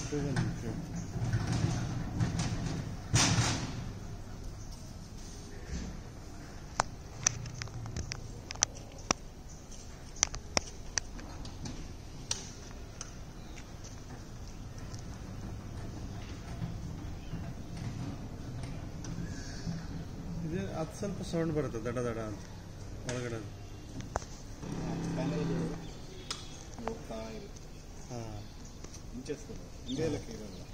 ಇದು ಅದು ಸ್ವಲ್ಪ ಸೌಂಡ್ ಬರುತ್ತೆ ದಡ ದಡ ಅಂತ ಒಳಗಡೆ. ಹೋಗ್ತಾ ಇದೆ. ಹಾಂ ಇಂಚೆಸ್ ಹಿಂದೆ ಎಲ್ಲ ಇರಲ್ಲ.